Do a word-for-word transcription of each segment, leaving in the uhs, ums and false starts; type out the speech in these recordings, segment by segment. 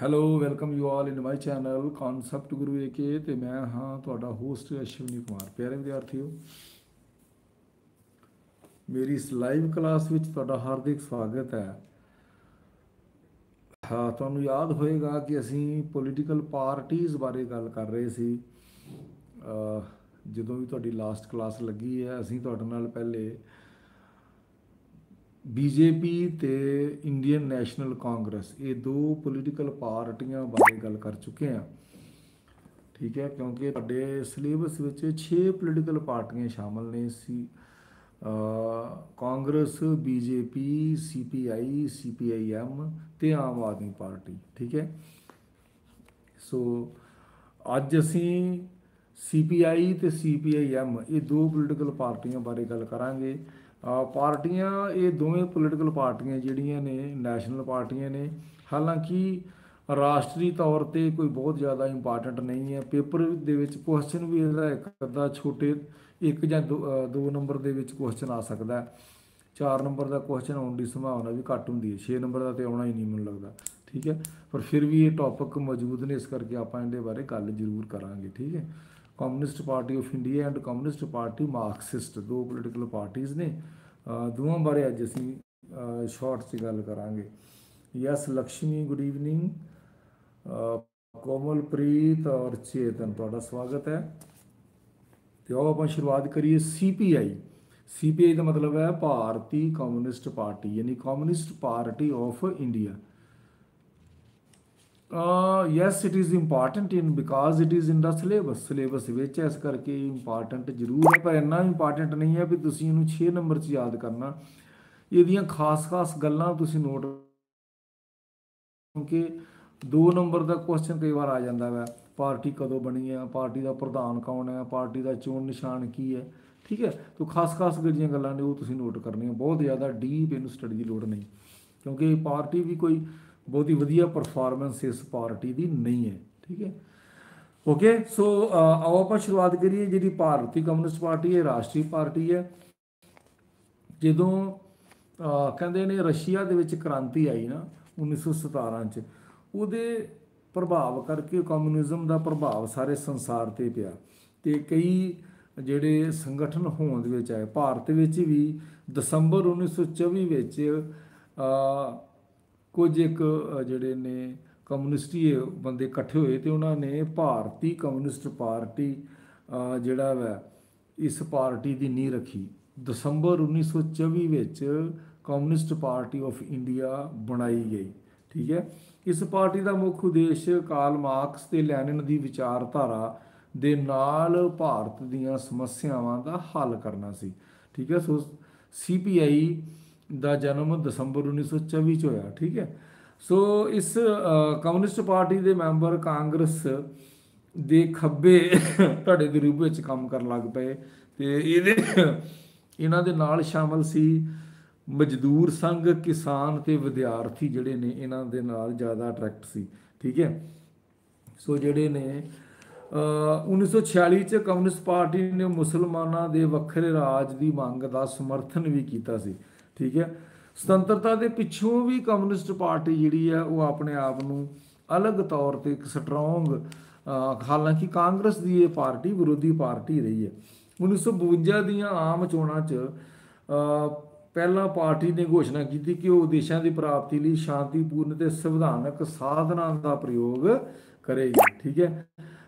Hello welcome you all in my channel Concept Guru A K ਤੇ ਮੈਂ ਹਾਂ ਤੁਹਾਡਾ ਹੋਸਟ ਅਸ਼ਵਨੀ ਕੁਮਾਰ। ਪਿਆਰੇ ਵਿਦਿਆਰਥੀਓ, ਮੇਰੀ ਇਸ ਲਾਈਵ ਕਲਾਸ ਵਿੱਚ ਤੁਹਾਡਾ ਹਾਰਦਿਕ ਸਵਾਗਤ ਹੈ। ਹਾਂ, ਤੁਹਾਨੂੰ ਯਾਦ ਹੋਏਗਾ ਕਿ ਅਸੀਂ ਪੋਲੀਟੀਕਲ ਪਾਰਟੀਜ਼ ਬਾਰੇ ਗੱਲ ਕਰ ਰਹੇ ਸੀ। ਜਦੋਂ ਵੀ ਤੁਹਾਡੀ ਲਾਸਟ ਕਲਾਸ ਲੱਗੀ ਹੈ, ਅਸੀਂ ਤੁਹਾਡੇ ਨਾਲ ਪਹਿਲੇ ਬੀਜੇਪੀ ਤੇ ਇੰਡੀਅਨ ਨੈਸ਼ਨਲ ਕਾਂਗਰਸ, ਇਹ ਦੋ ਪੋਲੀਟੀਕਲ ਪਾਰਟੀਆਂ ਬਾਰੇ ਗੱਲ ਕਰ ਚੁੱਕੇ ਹਾਂ। ਠੀਕ ਹੈ, ਕਿਉਂਕਿ ਤੁਹਾਡੇ ਸਿਲੇਬਸ ਵਿੱਚ ਛੇ ਪੋਲੀਟੀਕਲ ਪਾਰਟੀਆਂ ਸ਼ਾਮਲ ਨੇ ਸੀ। Congress, BJP, C P I, C P I M ਤੇ ਆਮ ਆਦਮੀ ਪਾਰਟੀ। ਠੀਕ ਹੈ, ਸੋ ਅੱਜ ਅਸੀਂ ਸੀ ਪੀ ਆਈ ਤੇ ਸੀ ਪੀ ਆਈ ਐਮ, ਇਹ ਦੋ ਪੋਲੀਟੀਕਲ ਪਾਰਟੀਆਂ ਬਾਰੇ ਗੱਲ ਕਰਾਂਗੇ। ਪਾਰਟੀਆਂ, ਇਹ ਦੋਵੇਂ ਪੋਲੀਟੀਕਲ ਪਾਰਟੀਆਂ ਜਿਹੜੀਆਂ ਨੇ ਨੈਸ਼ਨਲ ਪਾਰਟੀਆਂ ਨੇ। ਹਾਲਾਂਕਿ ਰਾਸ਼ਟਰੀ ਤੌਰ 'ਤੇ ਕੋਈ ਬਹੁਤ ਜ਼ਿਆਦਾ ਇੰਪਾਰਟੈਂਟ ਨਹੀਂ ਹੈ। ਪੇਪਰ ਦੇ ਵਿੱਚ ਕੁਐਸਚਨ ਵੀ ਇਹਦਾ ਇੱਕ ਅੱਧਾ ਛੋਟੇ ਇੱਕ ਜਾਂ ਦੋ ਦੋ ਨੰਬਰ ਦੇ ਵਿੱਚ ਕੁਐਸਚਨ ਆ ਸਕਦਾ ਹੈ। ਚਾਰ ਨੰਬਰ ਦਾ ਕੁਐਸਚਨ ਆਉਣ ਦੀ ਸੰਭਾਵਨਾ ਵੀ ਘੱਟ ਹੁੰਦੀ ਹੈ। ਛੇ ਨੰਬਰ ਦਾ ਤਾਂ ਆਉਣਾ ਹੀ ਨਹੀਂ ਮੈਨੂੰ ਲੱਗਦਾ। ਠੀਕ ਹੈ, ਪਰ ਫਿਰ ਵੀ ਇਹ ਟੌਪਿਕ ਮੌਜੂਦ ਨੇ, ਇਸ ਕਰਕੇ ਆਪਾਂ ਇਹਦੇ ਬਾਰੇ ਗੱਲ ਜ਼ਰੂਰ ਕਰਾਂਗੇ। ਠੀਕ ਹੈ, Communist Party of India and Communist Party Marxist, ਦੋ ਪੋਲੀਟੀਕਲ ਪਾਰਟੀਜ਼ ਨੇ। ਦੋਵਾਂ ਬਾਰੇ ਅੱਜ ਅਸੀਂ ਸ਼ਾਰਟ 'ਚ ਗੱਲ ਕਰਾਂਗੇ। Yes Lakshmi, good evening. Komalpreet ਔਰ ਚੇਤਨ, ਤੁਹਾਡਾ ਸਵਾਗਤ ਹੈ। ਤੇ ਆਓ ਆਪਾਂ ਸ਼ੁਰੂਆਤ ਕਰੀਏ। ਸੀ ਪੀ ਆਈ, ਸੀ ਪੀ ਆਈ ਦਾ ਮਤਲਬ ਹੈ ਭਾਰਤੀ ਕਮਿਊਨਿਸਟ ਪਾਰਟੀ, ਯਾਨੀ Communist Party of India. Yes it is important in because it is in the syllabus, syllabus ਵਿੱਚ, ਇਸ ਕਰਕੇ ਇੰਪਾਰਟੈਂਟ ਜ਼ਰੂਰ ਹੈ, ਪਰ ਇੰਨਾ ਇੰਪਾਰਟੈਂਟ ਨਹੀਂ ਹੈ ਵੀ ਤੁਸੀਂ ਇਹਨੂੰ ਛੇ ਨੰਬਰ 'ਚ ਯਾਦ ਕਰਨਾ। ਇਹਦੀਆਂ ਖਾਸ ਖਾਸ ਗੱਲਾਂ ਤੁਸੀਂ ਨੋਟ, ਕਿਉਂਕਿ ਦੋ ਨੰਬਰ ਦਾ ਕੁਐਸਚਨ ਕਈ ਵਾਰ ਆ ਜਾਂਦਾ ਵਾ, ਪਾਰਟੀ ਕਦੋਂ ਬਣੀ ਹੈ, ਪਾਰਟੀ ਦਾ ਪ੍ਰਧਾਨ ਕੌਣ ਹੈ, ਪਾਰਟੀ ਦਾ ਚੋਣ ਨਿਸ਼ਾਨ ਕੀ ਹੈ। ਠੀਕ ਹੈ, ਤਾਂ ਖਾਸ ਖਾਸ ਜਿਹੜੀਆਂ ਗੱਲਾਂ ਨੇ ਉਹ ਤੁਸੀਂ ਨੋਟ ਕਰਨੀਆਂ। ਬਹੁਤ ਜ਼ਿਆਦਾ ਡੀਪ ਇਹਨੂੰ ਸਟੱਡੀ ਦੀ ਲੋੜ ਨਹੀਂ, ਕਿਉਂਕਿ ਪਾਰਟੀ ਵੀ ਕੋਈ ਬਹੁਤੀ ਵਧੀਆ ਪਰਫਾਰਮੈਂਸ ਇਸ ਪਾਰਟੀ ਦੀ ਨਹੀਂ ਹੈ। ਠੀਕ ਹੈ, ਓਕੇ। ਸੋ ਆਓ ਆਪਾਂ ਸ਼ੁਰੂਆਤ ਕਰੀਏ। ਜਿਹੜੀ ਭਾਰਤੀ ਕਮਿਊਨਿਸਟ ਪਾਰਟੀ ਹੈ, ਰਾਸ਼ਟਰੀ ਪਾਰਟੀ ਹੈ। ਜਦੋਂ ਕਹਿੰਦੇ ਨੇ ਰਸ਼ੀਆ ਦੇ ਵਿੱਚ ਕ੍ਰਾਂਤੀ ਆਈ ਨਾ ਉੱਨੀ ਸੌ ਸਤਾਰਾਂ 'ਚ, ਉਹਦੇ ਪ੍ਰਭਾਵ ਕਰਕੇ ਕਮਿਊਨਿਜ਼ਮ ਦਾ ਪ੍ਰਭਾਵ ਸਾਰੇ ਸੰਸਾਰ 'ਤੇ ਪਿਆ ਅਤੇ ਕਈ ਜਿਹੜੇ ਸੰਗਠਨ ਹੋਂਦ ਵਿੱਚ ਆਏ। ਭਾਰਤ ਵਿੱਚ ਵੀ ਦਸੰਬਰ ਉੱਨੀ ਸੌ ਚੌਵੀ ਵਿੱਚ ਕੁਝ ਇੱਕ ਜਿਹੜੇ ਨੇ ਕਮਿਊਨਿਸਟੀ ਬੰਦੇ ਇਕੱਠੇ ਹੋਏ ਅਤੇ ਉਹਨਾਂ ਨੇ ਭਾਰਤੀ ਕਮਿਊਨਿਸਟ ਪਾਰਟੀ ਜਿਹੜਾ ਵਾ ਇਸ ਪਾਰਟੀ ਦੀ ਨੀਂਹ ਰੱਖੀ। ਦਸੰਬਰ ਉੱਨੀ ਸੌ ਚੌਵੀ ਵਿੱਚ ਕਮਿਊਨਿਸਟ ਪਾਰਟੀ ਆਫ ਇੰਡੀਆ ਬਣਾਈ ਗਈ। ਠੀਕ ਹੈ, ਇਸ ਪਾਰਟੀ ਦਾ ਮੁੱਖ ਉਦੇਸ਼ ਕਾਰਲ ਮਾਰਕਸ ਤੇ ਲੈਨਿਨ ਦੀ ਵਿਚਾਰਧਾਰਾ ਦੇ ਨਾਲ ਭਾਰਤ ਦੀਆਂ ਸਮੱਸਿਆਵਾਂ ਦਾ ਹੱਲ ਕਰਨਾ ਸੀ। ਠੀਕ ਹੈ, ਸੋ ਸੀ ਪੀ ਆਈ ਦਾ ਜਨਮ ਦਸੰਬਰ ਉੱਨੀ ਸੌ ਚੌਵੀ 'ਚ ਹੋਇਆ। ਠੀਕ ਹੈ, ਸੋ ਇਸ ਕਮਿਊਨਿਸਟ ਪਾਰਟੀ ਦੇ ਮੈਂਬਰ ਕਾਂਗਰਸ ਦੇ ਖੱਬੇ ਧੜੇ ਦੇ ਰੂਪ ਵਿੱਚ ਕੰਮ ਕਰਨ ਲੱਗ ਪਏ ਅਤੇ ਇਹਦੇ ਇਹਨਾਂ ਦੇ ਨਾਲ ਸ਼ਾਮਲ ਸੀ ਮਜ਼ਦੂਰ ਸੰਘ, ਕਿਸਾਨ ਅਤੇ ਵਿਦਿਆਰਥੀ ਜਿਹੜੇ ਨੇ ਇਹਨਾਂ ਦੇ ਨਾਲ ਜ਼ਿਆਦਾ ਅਟਰੈਕਟ ਸੀ। ਠੀਕ ਹੈ, ਸੋ ਜਿਹੜੇ ਨੇ ਉੱਨੀ ਸੌ ਛਿਆਲੀ 'ਚ ਕਮਿਊਨਿਸਟ ਪਾਰਟੀ ਨੇ ਮੁਸਲਮਾਨਾਂ ਦੇ ਵੱਖਰੇ ਰਾਜ ਦੀ ਮੰਗ ਦਾ ਸਮਰਥਨ ਵੀ ਕੀਤਾ ਸੀ। ਠੀਕ ਹੈ, ਸੁਤੰਤਰਤਾ ਦੇ ਪਿੱਛੋਂ ਵੀ ਕਮਿਊਨਿਸਟ ਪਾਰਟੀ ਜਿਹੜੀ ਹੈ ਉਹ ਆਪਣੇ ਆਪ ਨੂੰ ਅਲੱਗ ਤੌਰ 'ਤੇ ਇੱਕ ਸਟਰੋਂਗ, ਹਾਲਾਂਕਿ ਕਾਂਗਰਸ ਦੀ ਇਹ ਪਾਰਟੀ ਵਿਰੋਧੀ ਪਾਰਟੀ ਰਹੀ ਹੈ। ਉੱਨੀ ਸੌ ਬਵੰਜਾ ਦੀਆਂ ਆਮ ਚੋਣਾਂ 'ਚ ਪਹਿਲਾਂ ਪਾਰਟੀ ਨੇ ਘੋਸ਼ਣਾ ਕੀਤੀ ਕਿ ਉਹ ਦੇਸ਼ਾਂ ਦੀ ਪ੍ਰਾਪਤੀ ਲਈ ਸ਼ਾਂਤੀਪੂਰਨ ਅਤੇ ਸੰਵਿਧਾਨਕ ਸਾਧਨਾਂ ਦਾ ਪ੍ਰਯੋਗ ਕਰੇਗੀ। ਠੀਕ ਹੈ,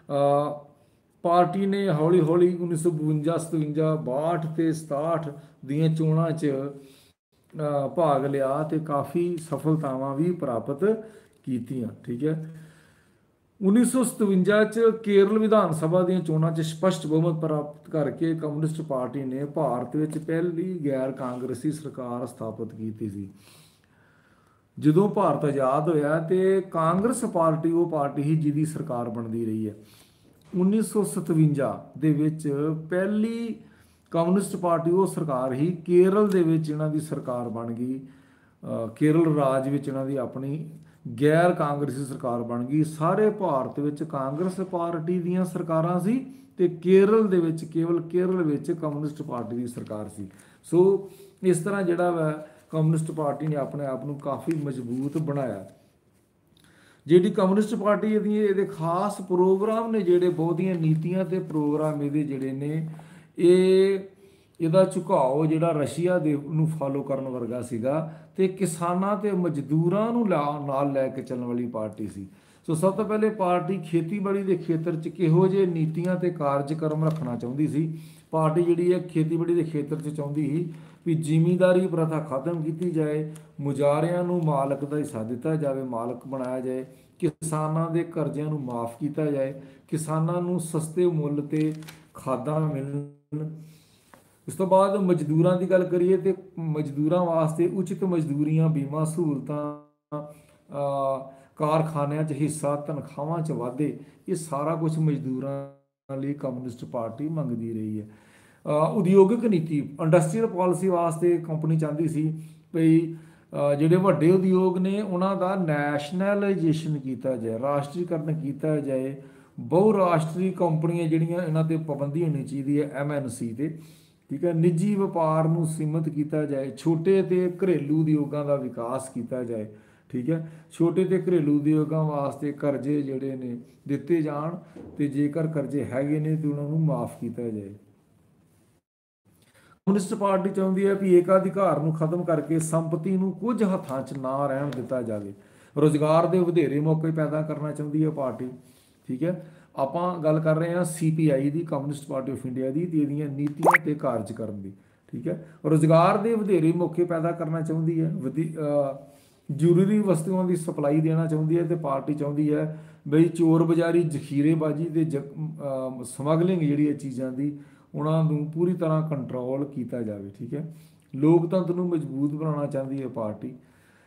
ਪਾਰਟੀ ਨੇ ਹੌਲੀ ਹੌਲੀ ਉੱਨੀ ਸੌ ਬਵੰਜਾ, ਸਤਵੰਜਾ, ਬਾਹਠ ਅਤੇ ਸਤਾਹਠ ਦੀਆਂ ਚੋਣਾਂ 'ਚ ਭਾਗ ਲਿਆ ਅਤੇ ਕਾਫੀ ਸਫਲਤਾਵਾਂ ਵੀ ਪ੍ਰਾਪਤ ਕੀਤੀਆਂ। ਠੀਕ ਹੈ, ਉੱਨੀ ਸੌ ਸਤਵੰਜਾ 'ਚ ਕੇਰਲ ਵਿਧਾਨ ਸਭਾ ਦੀਆਂ ਚੋਣਾਂ 'ਚ ਸਪਸ਼ਟ ਬਹੁਮਤ ਪ੍ਰਾਪਤ ਕਰਕੇ ਕਮਿਊਨਿਸਟ ਪਾਰਟੀ ਨੇ ਭਾਰਤ ਵਿੱਚ ਪਹਿਲੀ ਗੈਰ ਕਾਂਗਰਸੀ ਸਰਕਾਰ ਸਥਾਪਿਤ ਕੀਤੀ ਸੀ। ਜਦੋਂ ਭਾਰਤ ਆਜ਼ਾਦ ਹੋਇਆ ਅਤੇ ਕਾਂਗਰਸ ਪਾਰਟੀ ਉਹ ਪਾਰਟੀ ਸੀ ਜਿਹਦੀ ਸਰਕਾਰ ਬਣਦੀ ਰਹੀ ਹੈ। ਉੱਨੀ ਸੌ ਸਤਵੰਜਾ ਦੇ ਵਿੱਚ ਪਹਿਲੀ ਕਮਿਊਨਿਸਟ ਪਾਰਟੀ ਉਹ ਸਰਕਾਰ ਹੀ ਕੇਰਲ ਦੇ ਵਿੱਚ ਇਹਨਾਂ ਦੀ ਸਰਕਾਰ ਬਣ ਗਈ। ਕੇਰਲ ਰਾਜ ਵਿੱਚ ਇਹਨਾਂ ਦੀ ਆਪਣੀ ਗੈਰ ਕਾਂਗਰਸੀ ਸਰਕਾਰ ਬਣ ਗਈ। ਸਾਰੇ ਭਾਰਤ ਵਿੱਚ ਕਾਂਗਰਸ ਪਾਰਟੀ ਦੀਆਂ ਸਰਕਾਰਾਂ ਸੀ ਅਤੇ ਕੇਰਲ ਦੇ ਵਿੱਚ, ਕੇਵਲ ਕੇਰਲ ਵਿੱਚ ਕਮਿਊਨਿਸਟ ਪਾਰਟੀ ਦੀ ਸਰਕਾਰ ਸੀ। ਸੋ ਇਸ ਤਰ੍ਹਾਂ ਜਿਹੜਾ ਵਾ ਕਮਿਊਨਿਸਟ ਪਾਰਟੀ ਨੇ ਆਪਣੇ ਆਪ ਨੂੰ ਕਾਫੀ ਮਜ਼ਬੂਤ ਬਣਾਇਆ। ਜਿਹੜੀ ਕਮਿਊਨਿਸਟ ਪਾਰਟੀ ਦੀ ਇਹਦੇ ਖਾਸ ਪ੍ਰੋਗਰਾਮ ਨੇ ਜਿਹੜੇ, ਬਹੁਤੀਆਂ ਨੀਤੀਆਂ ਤੇ ਪ੍ਰੋਗਰਾਮ ਇਹਦੇ ਜਿਹੜੇ ਨੇ, ਇਹ ਇਹਦਾ ਝੁਕਾਓ ਜਿਹੜਾ ਰਸ਼ੀਆ ਦੇ ਨੂੰ ਫਾਲੋ ਕਰਨ ਵਰਗਾ ਸੀਗਾ, ਤੇ ਕਿਸਾਨਾਂ ਤੇ ਮਜ਼ਦੂਰਾਂ ਨੂੰ ਲਾ- ਨਾਲ ਲੈ ਕੇ ਚੱਲਣ ਵਾਲੀ ਪਾਰਟੀ ਸੀ। ਸੋ ਸਭ ਤੋਂ ਪਹਿਲੇ ਪਾਰਟੀ ਖੇਤੀਬਾੜੀ ਦੇ ਖੇਤਰ 'ਚ ਕਿਹੋ ਜਿਹੇ ਨੀਤੀਆਂ ਤੇ ਕਾਰਜਕ੍ਰਮ ਰੱਖਣਾ ਚਾਹੁੰਦੀ ਸੀ। ਪਾਰਟੀ ਜਿਹੜੀ ਹੈ ਖੇਤੀਬਾੜੀ ਦੇ ਖੇਤਰ 'ਚ ਚਾਹੁੰਦੀ ਸੀ ਵੀ ਜ਼ਿਮੀਂਦਾਰੀ ਪ੍ਰਥਾ ਖਤਮ ਕੀਤੀ ਜਾਏ, ਮੁਜ਼ਾਰਿਆਂ ਨੂੰ ਮਾਲਕ ਦਾ ਹਿੱਸਾ ਦਿੱਤਾ ਜਾਵੇ, ਮਾਲਕ ਬਣਾਇਆ ਜਾਏ, ਕਿਸਾਨਾਂ ਦੇ ਕਰਜ਼ਿਆਂ ਨੂੰ ਮਾਫ ਕੀਤਾ ਜਾਏ, ਕਿਸਾਨਾਂ ਨੂੰ ਸਸਤੇ ਮੁੱਲ ਤੇ ਖਾਦਾਂ ਮਿਲਣ। ਉਸ ਤੋਂ ਬਾਅਦ ਮਜ਼ਦੂਰਾਂ ਦੀ ਗੱਲ ਕਰੀਏ ਤੇ ਮਜ਼ਦੂਰਾਂ ਵਾਸਤੇ ਉਚਿਤ ਮਜ਼ਦੂਰੀਆਂ, ਬੀਮਾ ਸਹੂਲਤਾਂ, ਕਾਰਖਾਨਿਆਂ 'ਚ ਹਿੱਸਾ, ਤਨਖਾਹਾਂ 'ਚ ਵਾਧੇ, ਇਹ ਸਾਰਾ ਕੁਝ ਮਜ਼ਦੂਰਾਂ ਲਈ ਕਮਿਊਨਿਸਟ ਪਾਰਟੀ ਮੰਗਦੀ ਰਹੀ ਹੈ। ਉਦਯੋਗਿਕ ਨੀਤੀ, ਇੰਡਸਟਰੀਅਲ ਪਾਲਿਸੀ ਵਾਸਤੇ ਕੰਪਨੀ ਚਾਹੁੰਦੀ ਸੀ ਵੀ ਜਿਹੜੇ ਵੱਡੇ ਉਦਯੋਗ ਨੇ ਉਹਨਾਂ ਦਾ ਨੈਸ਼ਨਲਾਈਜੇਸ਼ਨ ਕੀਤਾ ਜਾਏ, ਰਾਸ਼ਟਰੀਕਰਨ ਕੀਤਾ ਜਾਏ। ਬਹੁ ਰਾਸ਼ਟਰੀ ਕੰਪਨੀਆਂ ਜਿਹੜੀਆਂ, ਇਹਨਾਂ ਤੇ ਪਾਬੰਦੀ ਹੋਣੀ ਚਾਹੀਦੀ ਹੈ ਐਮ ਐਨ ਸੀ ਤੇ, ਠੀਕ ਹੈ। ਨਿੱਜੀ ਵਪਾਰ ਨੂੰ ਸੀਮਿਤ ਕੀਤਾ ਜਾਏ, ਛੋਟੇ ਤੇ ਘਰੇਲੂ ਉਦਯੋਗਾਂ ਦਾ ਵਿਕਾਸ ਕੀਤਾ ਜਾਏ, ਠੀਕ ਹੈ। ਛੋਟੇ ਤੇ ਘਰੇਲੂ ਉਦਯੋਗਾਂ ਵਾਸਤੇ ਕਰਜ਼ੇ ਜਿਹੜੇ ਨੇ ਦਿੱਤੇ ਜਾਣ, ਤੇ ਜੇਕਰ ਕਰਜ਼ੇ ਹੈਗੇ ਨੇ ਤੇ ਉਹਨਾਂ ਨੂੰ ਮਾਫ ਕੀਤਾ ਜਾਏ। ਕਮਿਊਨਿਸਟ ਪਾਰਟੀ ਚਾਹੁੰਦੀ ਹੈ ਵੀ ਏਕਾਧਿਕਾਰ ਨੂੰ ਖਤਮ ਕਰਕੇ ਸੰਪਤੀ ਨੂੰ ਕੁਝ ਹੱਥਾਂ 'ਚ ਨਾ ਰਹਿਣ ਦਿੱਤਾ ਜਾਵੇ। ਰੁਜ਼ਗਾਰ ਦੇ ਵਧੇਰੇ ਮੌਕੇ ਪੈਦਾ ਕਰਨਾ ਚਾਹੁੰਦੀ ਹੈ ਪਾਰਟੀ, ਠੀਕ ਹੈ। ਆਪਾਂ ਗੱਲ ਕਰ ਰਹੇ ਹਾਂ ਸੀ ਪੀ ਆਈ ਦੀ, ਕਮਿਊਨਿਸਟ ਪਾਰਟੀ ਆਫ ਇੰਡੀਆ ਦੀ, ਤੇ ਇਹਦੀਆਂ ਨੀਤੀਆਂ ਤੇ ਕਾਰਜਕ੍ਰਮ ਦੀ, ਠੀਕ ਹੈ। ਰੁਜ਼ਗਾਰ ਦੇ ਵਧੇਰੇ ਮੌਕੇ ਪੈਦਾ ਕਰਨਾ ਚਾਹੁੰਦੀ ਹੈ, ਵਧੀ ਜ਼ਰੂਰੀ ਵਸਤੂਆਂ ਦੀ ਸਪਲਾਈ ਦੇਣਾ ਚਾਹੁੰਦੀ ਹੈ, ਤੇ ਪਾਰਟੀ ਚਾਹੁੰਦੀ ਹੈ ਬਈ ਚੋਰ ਬਜ਼ਾਰੀ, ਜ਼ਖੀਰੇਬਾਜ਼ੀ ਤੇ ਜ ਸਮਗਲਿੰਗ ਜਿਹੜੀ ਹੈ ਚੀਜ਼ਾਂ ਦੀ, ਉਹਨਾਂ ਨੂੰ ਪੂਰੀ ਤਰ੍ਹਾਂ ਕੰਟਰੋਲ ਕੀਤਾ ਜਾਵੇ, ਠੀਕ ਹੈ। ਲੋਕਤੰਤਰ ਨੂੰ ਮਜ਼ਬੂਤ ਬਣਾਉਣਾ ਚਾਹੁੰਦੀ ਹੈ ਪਾਰਟੀ।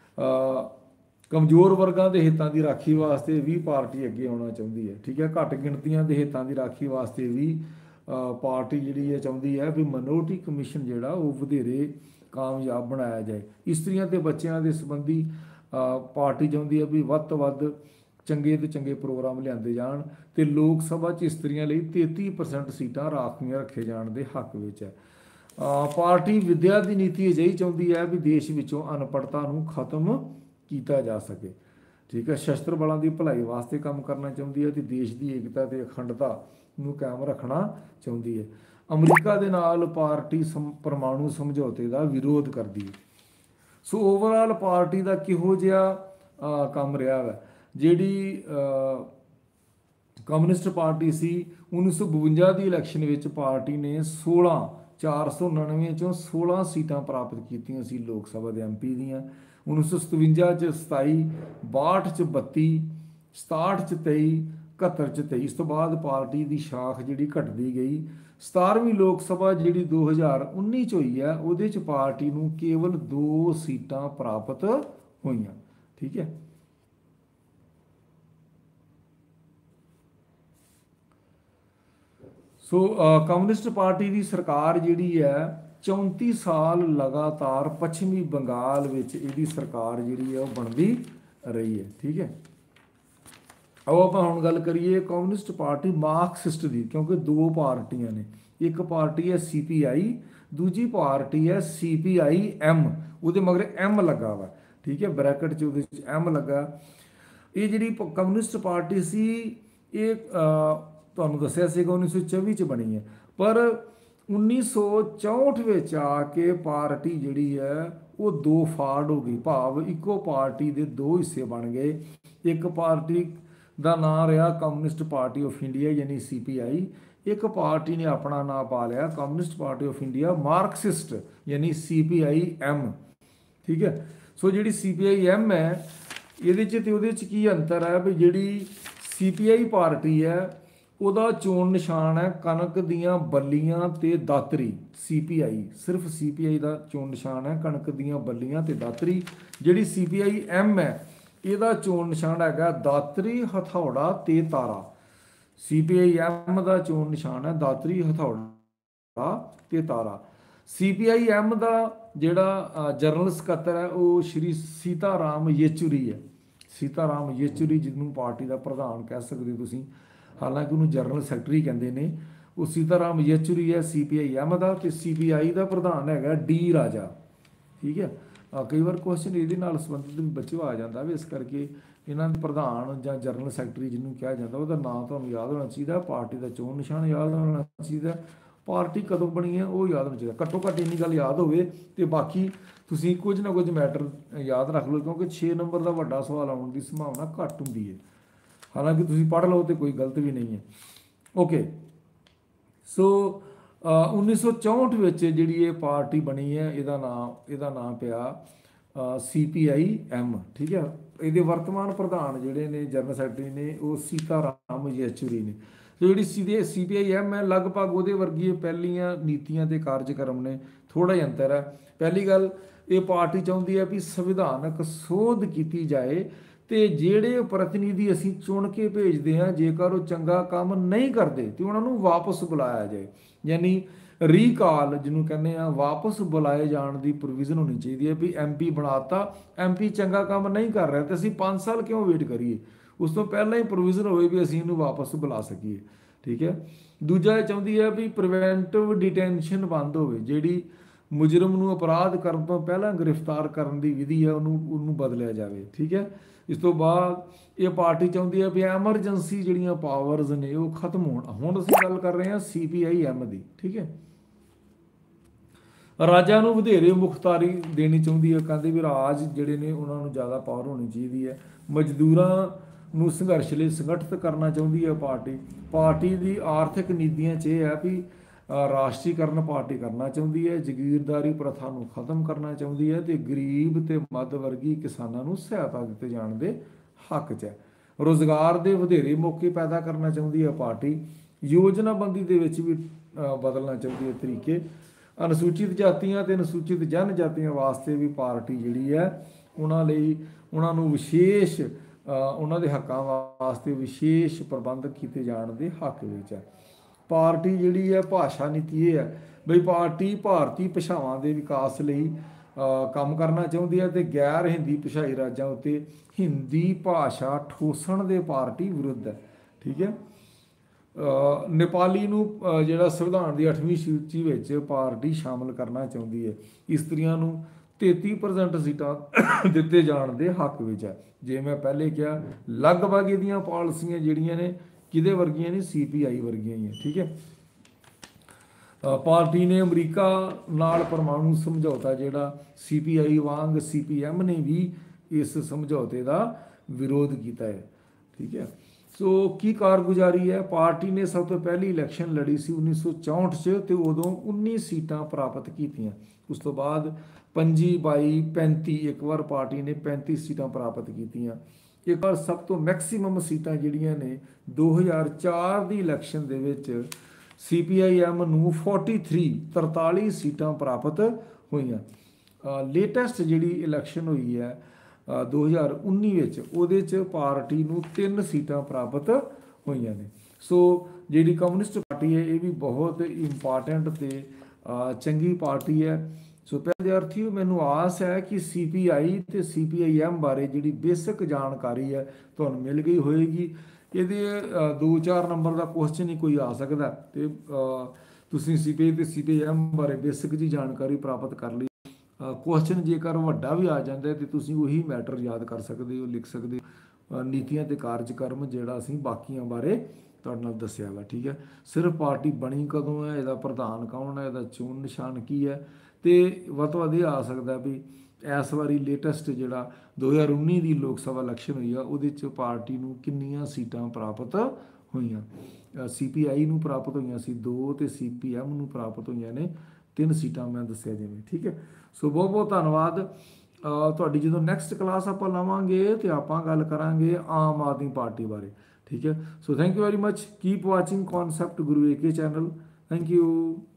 ਕਮਜ਼ੋਰ ਵਰਗਾਂ ਦੇ ਹਿੱਤਾਂ ਦੀ ਰਾਖੀ ਵਾਸਤੇ ਵੀ ਪਾਰਟੀ ਅੱਗੇ ਆਉਣਾ ਚਾਹੁੰਦੀ ਹੈ, ਠੀਕ ਹੈ। ਘੱਟ ਗਿਣਤੀਆਂ ਦੇ ਹਿੱਤਾਂ ਦੀ ਰਾਖੀ ਵਾਸਤੇ ਵੀ ਪਾਰਟੀ ਜਿਹੜੀ ਹੈ ਚਾਹੁੰਦੀ ਹੈ ਵੀ ਮਾਈਨੋਰਟੀ ਕਮਿਸ਼ਨ ਜਿਹੜਾ ਉਹ ਵਧੇਰੇ ਕਾਮਯਾਬ ਬਣਾਇਆ ਜਾਏ। ਇਸਤਰੀਆਂ ਤੇ ਬੱਚਿਆਂ ਦੇ ਸੰਬੰਧੀ ਪਾਰਟੀ ਚਾਹੁੰਦੀ ਹੈ ਵੀ ਵੱਧ ਤੋਂ ਵੱਧ ਚੰਗੇ ਤੋਂ ਚੰਗੇ ਪ੍ਰੋਗਰਾਮ ਲਿਆਂਦੇ ਜਾਣ, ਤੇ ਲੋਕ ਸਭਾ 'ਚ ਇਸਤਰੀਆਂ ਲਈ ਤੇਤੀ ਪਰਸੈਂਟ ਸੀਟਾਂ ਰਾਖਵੀਆਂ ਰੱਖੇ ਜਾਣ ਦੇ ਹੱਕ ਵਿੱਚ ਹੈ। ਪਾਰਟੀ ਵਿੱਦਿਆ ਦੀ ਨੀਤੀ ਅਜਿਹੀ ਚਾਹੁੰਦੀ ਹੈ ਵੀ ਦੇਸ਼ ਵਿੱਚੋਂ ਅਨਪੜ੍ਹਤਾ ਨੂੰ ਖਤਮ ਕੀਤਾ ਜਾ ਸਕੇ, ਠੀਕ ਹੈ। ਸ਼ਸਤਰ ਬਲਾਂ ਦੀ ਭਲਾਈ ਵਾਸਤੇ ਕੰਮ ਕਰਨਾ ਚਾਹੁੰਦੀ ਹੈ, ਤੇ ਦੇਸ਼ ਦੀ ਏਕਤਾ ਤੇ ਅਖੰਡਤਾ ਨੂੰ ਕਾਇਮ ਰੱਖਣਾ ਚਾਹੁੰਦੀ ਹੈ। ਅਮਰੀਕਾ ਦੇ ਨਾਲ ਪਾਰਟੀ ਸਮ ਪਰਮਾਣੂ ਸਮਝੌਤੇ ਦਾ ਵਿਰੋਧ ਕਰਦੀ ਹੈ। ਸੋ ਓਵਰਆਲ ਪਾਰਟੀ ਦਾ ਕਿਹੋ ਜਿਹਾ ਕੰਮ ਰਿਹਾ ਵਾ। ਜਿਹੜੀ ਕਮਿਊਨਿਸਟ ਪਾਰਟੀ ਸੀ, ਉੱਨੀ ਸੌ ਬਵੰਜਾ ਦੀ ਇਲੈਕਸ਼ਨ ਵਿੱਚ ਪਾਰਟੀ ਨੇ ਸੋਲਾਂ ਚਾਰ ਸੌ ਉਣਾਨਵੇਂ ਚੋਂ ਸੋਲਾਂ ਸੀਟਾਂ ਪ੍ਰਾਪਤ ਕੀਤੀਆਂ ਸੀ ਲੋਕ ਸਭਾ ਦੇ ਐਮ ਪੀ ਦੀਆਂ। ਉੱਨੀ ਸੌ ਸਤਵੰਜਾ 'ਚ ਸਤਾਈ, ਬਾਹਠ 'ਚ ਬੱਤੀ, ਸਤਾਹਠ 'ਚ ਤੇਈ, ਇਕਹੱਤਰ 'ਚ ਤੇਈ। ਇਸ ਤੋਂ ਬਾਅਦ ਪਾਰਟੀ ਦੀ ਸ਼ਾਖ ਜਿਹੜੀ ਘਟਦੀ ਗਈ। ਸਤਾਰਵੀਂ ਲੋਕ ਸਭਾ ਜਿਹੜੀ ਦੋ ਹਜ਼ਾਰ ਉੱਨੀ 'ਚ ਹੋਈ ਹੈ, ਉਹਦੇ 'ਚ ਪਾਰਟੀ ਨੂੰ ਕੇਵਲ ਦੋ ਸੀਟਾਂ ਪ੍ਰਾਪਤ ਹੋਈਆਂ, ਠੀਕ ਹੈ। ਸੋ ਕਮਿਊਨਿਸਟ ਪਾਰਟੀ ਦੀ ਸਰਕਾਰ ਜਿਹੜੀ ਹੈ ਚੌਂਤੀ ਸਾਲ ਲਗਾਤਾਰ ਪੱਛਮੀ ਬੰਗਾਲ ਵਿੱਚ ਇਹਦੀ ਸਰਕਾਰ ਜਿਹੜੀ ਹੈ ਉਹ ਬਣਦੀ ਰਹੀ ਹੈ, ਠੀਕ ਹੈ। ਆਓ ਆਪਾਂ ਹੁਣ ਗੱਲ ਕਰੀਏ ਕਮਿਊਨਿਸਟ ਪਾਰਟੀ ਮਾਰਕਸਿਸਟ ਦੀ, ਕਿਉਂਕਿ ਦੋ ਪਾਰਟੀਆਂ ਨੇ। ਇੱਕ ਪਾਰਟੀ ਹੈ ਸੀ ਪੀ ਆਈ, ਦੂਜੀ ਪਾਰਟੀ ਹੈ ਸੀ ਪੀ ਆਈ ਐਮ, ਉਹਦੇ ਮਗਰ ਐਮ ਲੱਗਾ ਵਾ, ਠੀਕ ਹੈ, ਬ੍ਰੈਕਟ 'ਚ ਉਹਦੇ 'ਚ ਐਮ ਲੱਗਾ। ਇਹ ਜਿਹੜੀ ਕਮਿਊਨਿਸਟ ਪਾਰਟੀ ਸੀ ਇਹ ਤੁਹਾਨੂੰ ਦੱਸਿਆ ਸੀਗਾ ਉੱਨੀ ਸੌ ਚੌਵੀ 'ਚ ਬਣੀ ਹੈ, ਪਰ ਉੱਨੀ ਸੌ ਚੌਂਹਠ ਵਿੱਚ ਆ ਕੇ ਪਾਰਟੀ ਜਿਹੜੀ ਹੈ ਉਹ ਦੋ ਫਾੜ ਹੋ ਗਈ, ਭਾਵ ਇੱਕੋ ਪਾਰਟੀ ਦੇ ਦੋ ਹਿੱਸੇ ਬਣ ਗਏ। ਇੱਕ ਪਾਰਟੀ ਦਾ ਨਾਂ ਰਿਹਾ ਕਮਿਊਨਿਸਟ ਪਾਰਟੀ ਆਫ ਇੰਡੀਆ ਯਾਨੀ ਸੀ ਪੀ ਆਈ, ਇੱਕ ਪਾਰਟੀ ਨੇ ਆਪਣਾ ਨਾਂ ਪਾ ਲਿਆ Communist Party of India Marxist ਯਾਨੀ ਸੀ ਪੀ ਆਈ ਐਮ, ਠੀਕ ਹੈ। ਸੋ ਜਿਹੜੀ ਸੀ ਪੀ ਆਈ ਐਮ ਹੈ ਇਹਦੇ 'ਚ ਤੇ ਉਹਦੇ 'ਚ ਕੀ ਅੰਤਰ ਹੈ ਵੀ ਜਿਹੜੀ ਸੀ ਪੀ ਆਈ ਪਾਰਟੀ ਹੈ ਉਹਦਾ ਚੋਣ ਨਿਸ਼ਾਨ ਹੈ ਕਣਕ ਦੀਆਂ ਬੱਲੀਆਂ ਤੇ ਦਾਤਰੀ। ਸੀ ਪੀ ਆਈ ਸਿਰਫ ਸੀ ਪੀ ਆਈ ਦਾ ਚੋਣ ਨਿਸ਼ਾਨ ਹੈ ਕਣਕ ਦੀਆਂ ਬੱਲੀਆਂ ਤੇ ਦਾਤਰੀ। ਜਿਹੜੀ ਸੀ ਪੀ ਆਈ ਐਮ ਹੈ ਇਹਦਾ ਚੋਣ ਨਿਸ਼ਾਨ ਹੈਗਾ ਦਾਤਰੀ, ਹਥੌੜਾ ਤੇ ਤਾਰਾ। ਸੀ ਪੀ ਆਈ ਐਮ ਦਾ ਚੋਣ ਨਿਸ਼ਾਨ ਹੈ ਦਾਤਰੀ, ਹਥੌੜਾ ਤੇ ਤਾਰਾ। ਸੀ ਪੀ ਆਈ ਐਮ ਦਾ ਜਿਹੜਾ ਜਨਰਲ ਸਕੱਤਰ ਹੈ ਉਹ ਸ਼੍ਰੀ ਸੀਤਾਰਾਮ ਯੇਚੂਰੀ ਹੈ। ਸੀਤਾਰਾਮ ਯੇਚੂਰੀ ਜਿਹਨੂੰ ਪਾਰਟੀ ਦਾ ਪ੍ਰਧਾਨ ਕਹਿ ਸਕਦੇ ਹੋ ਤੁਸੀਂ, ਹਾਲਾਂਕਿ ਉਹਨੂੰ ਜਨਰਲ ਸੈਕਟਰੀ ਕਹਿੰਦੇ ਨੇ। ਉਹ ਸੀਤਾਰਾਮ ਯੇਚੂਰੀ ਹੈ ਸੀ ਪੀ ਆਈ ਐਮ ਦਾ, ਤੇ ਸੀ ਪੀ ਆਈ ਦਾ ਪ੍ਰਧਾਨ ਹੈਗਾ ਡੀ ਰਾਜਾ, ਠੀਕ ਹੈ। ਕਈ ਵਾਰ ਕੁਐਸਚਨ ਇਹਦੇ ਨਾਲ ਸੰਬੰਧਿਤ ਬੱਚੇ ਆ ਜਾਂਦਾ ਵੀ, ਇਸ ਕਰਕੇ ਇਹਨਾਂ ਦੇ ਪ੍ਰਧਾਨ ਜਾਂ ਜਨਰਲ ਸੈਕਟਰੀ ਜਿਹਨੂੰ ਕਿਹਾ ਜਾਂਦਾ ਉਹਦਾ ਨਾਮ ਤੁਹਾਨੂੰ ਯਾਦ ਹੋਣਾ ਚਾਹੀਦਾ, ਪਾਰਟੀ ਦਾ ਚੋਣ ਨਿਸ਼ਾਨ ਯਾਦ ਹੋਣਾ ਚਾਹੀਦਾ, ਪਾਰਟੀ ਕਦੋਂ ਬਣੀ ਹੈ ਉਹ ਯਾਦ ਹੋਣਾ ਚਾਹੀਦਾ। ਘੱਟੋ ਘੱਟ ਇੰਨੀ ਗੱਲ ਯਾਦ ਹੋਵੇ ਤੇ ਬਾਕੀ ਤੁਸੀਂ ਕੁਝ ਨਾ ਕੁਝ ਮੈਟਰ ਯਾਦ ਰੱਖ ਲਓ, ਕਿਉਂਕਿ ਛੇ ਨੰਬਰ ਦਾ ਵੱਡਾ ਸਵਾਲ ਆਉਣ ਦੀ ਸੰਭਾਵਨਾ ਘੱਟ ਹੁੰਦੀ ਹੈ। ਹਾਲਾਂਕਿ ਤੁਸੀਂ ਪੜ੍ਹ ਲਓ ਤੇ ਕੋਈ ਗਲਤ ਵੀ ਨਹੀਂ ਹੈ। ਓਕੇ, ਸੋ ਉੱਨੀ ਸੌ ਚੌਂਹਠ ਵਿੱਚ ਜਿਹੜੀ ਇਹ ਪਾਰਟੀ ਬਣੀ ਹੈ ਇਹਦਾ ਨਾਮ ਇਹਦਾ ਨਾਮ ਪਿਆ ਸੀ ਪੀ ਆਈ ਐਮ। ਠੀਕ ਹੈ, ਇਹਦੇ ਵਰਤਮਾਨ ਪ੍ਰਧਾਨ ਜਿਹੜੇ ਨੇ ਜਨਰਲ ਸੈਕਟਰੀ ਨੇ ਉਹ ਸੀਤਾਰਾਮ ਯੈਚੂਰੀ ਨੇ। ਸੋ ਜਿਹੜੀ ਸੀ ਸੀ ਪੀ ਆਈ ਐਮ ਹੈ ਲਗਭਗ ਉਹਦੇ ਵਰਗੀ ਪਹਿਲੀਆਂ ਨੀਤੀਆਂ ਤੇ ਕਾਰਜਕ੍ਰਮ ਨੇ, ਥੋੜ੍ਹਾ ਜਿਹਾ ਅੰਤਰ ਹੈ। ਪਹਿਲੀ ਗੱਲ, ਇਹ ਪਾਰਟੀ ਚਾਹੁੰਦੀ ਹੈ ਵੀ ਸੰਵਿਧਾਨਕ ਸੋਧ ਕੀਤੀ ਜਾਏ ਤੇ ਜਿਹੜੇ ਪ੍ਰਤੀਨਿਧੀ ਅਸੀਂ ਚੁਣ ਕੇ ਭੇਜਦੇ ਹਾਂ ਜੇਕਰ ਉਹ ਚੰਗਾ ਕੰਮ ਨਹੀਂ ਕਰਦੇ ਤੇ ਉਹਨਾਂ ਨੂੰ ਵਾਪਸ ਬੁਲਾਇਆ ਜਾਏ, ਯਾਨੀ ਰੀਕਾਲ ਜਿਹਨੂੰ ਕਹਿੰਦੇ ਆ, ਵਾਪਸ ਬੁਲਾਏ ਜਾਣ ਦੀ ਪ੍ਰੋਵੀਜ਼ਨ ਹੋਣੀ ਚਾਹੀਦੀ ਹੈ ਵੀ ਐਮ ਪੀ ਬਣਾਤਾ, ਐਮ ਪੀ ਚੰਗਾ ਕੰਮ ਨਹੀਂ ਕਰ ਰਿਹਾ ਤੇ ਅਸੀਂ ਪੰਜ ਸਾਲ ਕਿਉਂ ਵੇਟ ਕਰੀਏ, ਉਸ ਤੋਂ ਪਹਿਲਾਂ ਹੀ ਪ੍ਰੋਵੀਜ਼ਨ ਹੋਵੇ ਵੀ ਅਸੀਂ ਇਹਨੂੰ ਵਾਪਸ ਬੁਲਾ ਸਕੀਏ। ਠੀਕ ਹੈ, ਦੂਜਾ ਇਹ ਚਾਹੁੰਦੀ ਹੈ ਵੀ ਪ੍ਰੀਵੈਂਟਿਵ ਡਿਟੈਂਸ਼ਨ ਬੰਦ ਹੋਵੇ, ਜਿਹੜੀ ਮੁਜਰਮ ਨੂੰ ਅਪਰਾਧ ਕਰਨ ਤੋਂ ਪਹਿਲਾਂ ਗ੍ਰਿਫਤਾਰ ਕਰਨ ਦੀ ਵਿਧੀ ਹੈ ਉਹਨੂੰ ਉਹਨੂੰ ਬਦਲਿਆ ਜਾਵੇ। ਠੀਕ ਹੈ, ਇਸ ਤੋਂ ਬਾਅਦ ਇਹ ਪਾਰਟੀ ਚਾਹੁੰਦੀ ਹੈ ਵੀ ਐਮਰਜੈਂਸੀ ਜਿਹੜੀਆਂ ਪਾਵਰਸ ਨੇ ਉਹ ਖਤਮ ਹੋਣ। ਹੁਣ ਅਸੀਂ ਗੱਲ ਕਰ ਰਹੇ ਹਾਂ ਸੀ ਪੀ ਆਈ ਐਮ ਦੀ। ਠੀਕ ਹੈ, ਰਾਜਾਂ ਨੂੰ ਵਧੇਰੇ ਮੁਖਤਾਰੀ ਦੇਣੀ ਚਾਹੁੰਦੀ ਹੈ, ਕਹਿੰਦੇ ਵੀ ਰਾਜ ਜਿਹੜੇ ਨੇ ਉਹਨਾਂ ਨੂੰ ਜ਼ਿਆਦਾ ਪਾਵਰ ਹੋਣੀ ਚਾਹੀਦੀ ਹੈ। ਮਜ਼ਦੂਰਾਂ ਨੂੰ ਸੰਘਰਸ਼ ਲਈ ਸੰਗਠਿਤ ਕਰਨਾ ਚਾਹੁੰਦੀ ਹੈ ਪਾਰਟੀ। ਪਾਰਟੀ ਦੀ ਆਰਥਿਕ ਨੀਤੀਆਂ 'ਚ ਇਹ ਹੈ ਵੀ ਰਾਸ਼ਟਰੀਕਰਨ ਪਾਰਟੀ ਕਰਨਾ ਚਾਹੁੰਦੀ ਹੈ, ਜਗੀਰਦਾਰੀ ਪ੍ਰਥਾ ਨੂੰ ਖਤਮ ਕਰਨਾ ਚਾਹੁੰਦੀ ਹੈ ਤੇ ਗਰੀਬ ਤੇ ਮੱਧ ਵਰਗੀ ਕਿਸਾਨਾਂ ਨੂੰ ਸਹਾਇਤਾ ਦਿੱਤੇ ਜਾਣ ਦੇ ਹੱਕ 'ਚ ਹੈ। ਰੁਜ਼ਗਾਰ ਦੇ ਵਧੇਰੇ ਮੌਕੇ ਪੈਦਾ ਕਰਨਾ ਚਾਹੁੰਦੀ ਹੈ ਪਾਰਟੀ। ਯੋਜਨਾਬੰਦੀ ਦੇ ਵਿੱਚ ਵੀ ਬਦਲਣਾ ਚਾਹੁੰਦੀ ਹੈ ਤਰੀਕੇ। ਅਨੁਸੂਚਿਤ ਜਾਤੀਆਂ ਤੇ ਅਨੁਸੂਚਿਤ ਜਨਜਾਤੀਆਂ ਵਾਸਤੇ ਵੀ ਪਾਰਟੀ ਜਿਹੜੀ ਹੈ ਉਹਨਾਂ ਲਈ ਉਹਨਾਂ ਨੂੰ ਵਿਸ਼ੇਸ਼ ਉਹਨਾਂ ਦੇ ਹੱਕਾਂ ਵਾਸਤੇ ਵਿਸ਼ੇਸ਼ ਪ੍ਰਬੰਧ ਕੀਤੇ ਜਾਣ ਦੇ ਹੱਕ ਵਿੱਚ ਹੈ। ਪਾਰਟੀ ਜਿਹੜੀ ਹੈ ਭਾਸ਼ਾ ਨੀਤੀ ਇਹ ਹੈ ਬਈ ਪਾਰਟੀ ਭਾਰਤੀ ਭਾਸ਼ਾਵਾਂ ਦੇ ਵਿਕਾਸ ਲਈ ਕੰਮ ਕਰਨਾ ਚਾਹੁੰਦੀ ਹੈ ਤੇ ਗੈਰ ਹਿੰਦੀ ਭਾਸ਼ਾਈ ਰਾਜਾਂ ਉੱਤੇ ਹਿੰਦੀ ਭਾਸ਼ਾ ਠੋਸਣ ਦੇ ਪਾਰਟੀ ਵਿਰੁੱਧ ਹੈ। ਠੀਕ ਹੈ, ਨੇਪਾਲੀ ਨੂੰ ਜਿਹੜਾ ਸੰਵਿਧਾਨ ਦੀ ਅੱਠਵੀਂ ਸੂਚੀ ਵਿੱਚ ਪਾਰਟੀ ਸ਼ਾਮਲ ਕਰਨਾ ਚਾਹੁੰਦੀ ਹੈ। ਇਸਤਰੀਆਂ ਨੂੰ ਤੇਤੀ ਪਰਸੈਂਟ ਸੀਟਾਂ ਦਿੱਤੇ ਜਾਣ ਦੇ ਹੱਕ ਵਿੱਚ ਹੈ। ਜੇ ਮੈਂ ਪਹਿਲੇ ਕਿਹਾ ਲਗਭਗ ਇਹਦੀਆਂ ਪਾਲਿਸੀਆਂ ਜਿਹੜੀਆਂ ਨੇ ਕਿਹਦੇ ਵਰਗੀਆਂ ਨੇ, ਸੀ ਪੀ ਆਈ ਵਰਗੀਆਂ ਹੀ ਹੈ। ਠੀਕ ਹੈ, ਪਾਰਟੀ ਨੇ ਅਮਰੀਕਾ ਨਾਲ ਪਰਮਾਣੂ ਸਮਝੌਤਾ ਜਿਹੜਾ ਸੀ ਪੀ ਆਈ ਵਾਂਗ ਸੀ ਪੀ ਐਮ ਨੇ ਵੀ ਇਸ ਸਮਝੌਤੇ ਦਾ ਵਿਰੋਧ ਕੀਤਾ ਹੈ। ਠੀਕ ਹੈ, ਸੋ ਕੀ ਕਾਰਗੁਜ਼ਾਰੀ ਹੈ, ਪਾਰਟੀ ਨੇ ਸਭ ਤੋਂ ਪਹਿਲੀ ਇਲੈਕਸ਼ਨ ਲੜੀ ਸੀ ਉੱਨੀ ਸੌ ਚੌਂਹਠ 'ਚ ਤੇ ਉਦੋਂ ਉੱਨੀ ਸੀਟਾਂ ਪ੍ਰਾਪਤ ਕੀਤੀਆਂ। ਉਸ ਤੋਂ ਬਾਅਦ ਪੰਜੀ ਬਾਈ ਪੈਂਤੀ ਇੱਕ ਵਾਰ ਪਾਰਟੀ ਨੇ ਪੈਂਤੀ ਸੀਟਾਂ ਪ੍ਰਾਪਤ ਕੀਤੀਆਂ। ਇੱਕ ਵਾਰ ਸਭ ਤੋਂ ਮੈਕਸੀਮਮ ਸੀਟਾਂ ਜਿਹੜੀਆਂ ਨੇ ਦੋ ਹਜ਼ਾਰ ਚਾਰ ਦੀ ਇਲੈਕਸ਼ਨ ਦੇ ਵਿੱਚ ਸੀ ਪੀ ਆਈ ਐਮ ਨੂੰ ਤੈਂਤਾਲੀ ਤਰਤਾਲੀ ਸੀਟਾਂ ਪ੍ਰਾਪਤ ਹੋਈਆਂ। ਲੇਟੈਸਟ ਜਿਹੜੀ ਇਲੈਕਸ਼ਨ ਹੋਈ ਹੈ ਦੋ ਹਜ਼ਾਰ ਉੱਨੀ ਵਿੱਚ ਉਹਦੇ 'ਚ ਪਾਰਟੀ ਨੂੰ ਤਿੰਨ ਸੀਟਾਂ ਪ੍ਰਾਪਤ ਹੋਈਆਂ ਨੇ। ਸੋ ਜਿਹੜੀ ਕਮਿਊਨਿਸਟ ਪਾਰਟੀ ਹੈ ਇਹ ਵੀ ਬਹੁਤ ਇੰਪਾਰਟੈਂਟ ਤੇ ਚੰਗੀ ਪਾਰਟੀ ਹੈ। ਸੋ ਵਿਦਿਆਰਥੀਓ, ਮੈਨੂੰ ਆਸ ਹੈ ਕਿ ਸੀ ਪੀ ਆਈ ਤੇ ਸੀ ਪੀ ਆਈ ਐਮ ਬਾਰੇ ਜਿਹੜੀ ਬੇਸਿਕ ਜਾਣਕਾਰੀ ਹੈ ਤੁਹਾਨੂੰ ਮਿਲ ਗਈ ਹੋਏਗੀ। ਇਹਦੇ ਦੋ ਚਾਰ ਨੰਬਰ ਦਾ ਕੁਐਸਚਨ ਹੀ ਕੋਈ ਆ ਸਕਦਾ ਤੇ ਤੁਸੀਂ ਸੀ ਪੀ ਆਈ ਤੇ ਸੀ ਪੀ ਆਈ ਐਮ ਬਾਰੇ ਬੇਸਿਕ ਜੀ ਜਾਣਕਾਰੀ ਪ੍ਰਾਪਤ ਕਰ ਲਈ। ਕੁਐਸਚਨ ਜੇਕਰ ਵੱਡਾ ਵੀ ਆ ਜਾਂਦਾ ਤੇ ਤੁਸੀਂ ਉਹੀ ਮੈਟਰ ਯਾਦ ਕਰ ਸਕਦੇ ਹੋ, ਲਿਖ ਸਕਦੇ ਹੋ। ਨੀਤੀਆਂ ਤੇ ਕਾਰਜਕ੍ਰਮ ਜਿਹੜਾ ਅਸੀਂ ਬਾਕੀਆਂ ਬਾਰੇ ਤੁਹਾਡੇ ਨਾਲ ਦੱਸਿਆ ਵਾ। ਠੀਕ ਹੈ, ਸਿਰਫ ਪਾਰਟੀ ਬਣੀ ਕਦੋਂ ਹੈ, ਇਹਦਾ ਪ੍ਰਧਾਨ ਕੌਣ ਹੈ, ਇਹਦਾ ਚੋਣ ਨਿਸ਼ਾਨ ਕੀ ਹੈ ਤੇ ਵੱਧ ਤੋਂ ਵੱਧ ਇਹ ਆ ਸਕਦਾ ਵੀ ਇਸ ਵਾਰੀ ਲੇਟੈਸਟ ਜਿਹੜਾ ਦੋ ਹਜ਼ਾਰ ਉੱਨੀ ਦੀ ਲੋਕ ਸਭਾ ਇਲੈਕਸ਼ਨ ਹੋਈ ਆ ਉਹਦੇ 'ਚ ਪਾਰਟੀ ਨੂੰ ਕਿੰਨੀਆਂ ਸੀਟਾਂ ਪ੍ਰਾਪਤ ਹੋਈਆਂ। ਸੀ ਪੀ ਆਈ ਨੂੰ ਪ੍ਰਾਪਤ ਹੋਈਆਂ ਸੀ ਦੋ ਤੇ ਸੀ ਪੀ ਐਮ ਨੂੰ ਪ੍ਰਾਪਤ ਹੋਈਆਂ ਨੇ ਤਿੰਨ ਸੀਟਾਂ, ਮੈਂ ਦੱਸਿਆ ਜਿਵੇਂ। ਠੀਕ ਹੈ, ਸੋ ਬਹੁਤ ਬਹੁਤ ਧੰਨਵਾਦ। ਤੁਹਾਡੀ ਜਦੋਂ ਨੈਕਸਟ ਕਲਾਸ ਆਪਾਂ ਲਵਾਂਗੇ ਤੇ ਆਪਾਂ ਗੱਲ ਕਰਾਂਗੇ ਆਮ ਆਦਮੀ ਪਾਰਟੀ ਬਾਰੇ। ਠੀਕ ਹੈ, so thank you very much. Keep watching Concept Guru A K channel. Thank you.